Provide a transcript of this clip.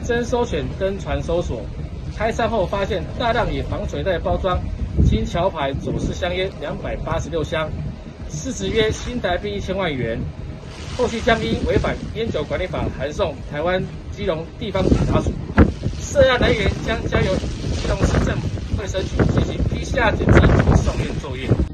征收权登船搜索，开仓后发现大量以防水袋包装经桥牌走私香烟286箱，市值约新台币1000万元。后续将因违反烟酒管理法函送台湾基隆地方警察署。涉案人员将交由基隆市政府卫生局进行PCR检测及送验作业。